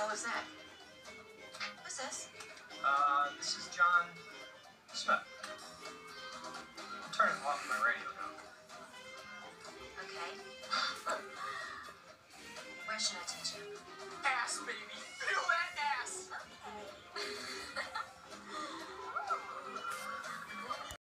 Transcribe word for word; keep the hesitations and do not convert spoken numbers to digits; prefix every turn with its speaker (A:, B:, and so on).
A: hell is that? Who's this?
B: Uh, this is John Smith. I'm turning off my radio now.